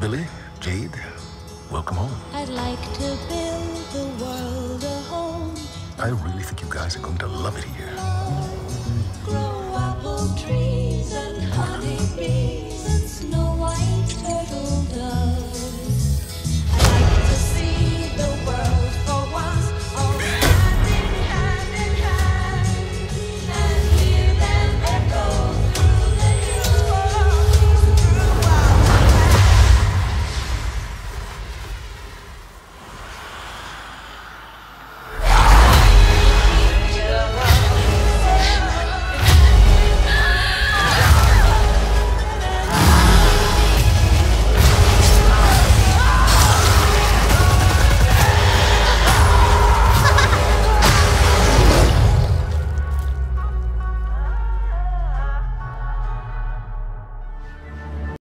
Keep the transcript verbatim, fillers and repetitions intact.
Billie, Jade, welcome home. I'd like to build the world a home. I really think you guys are going to love it here.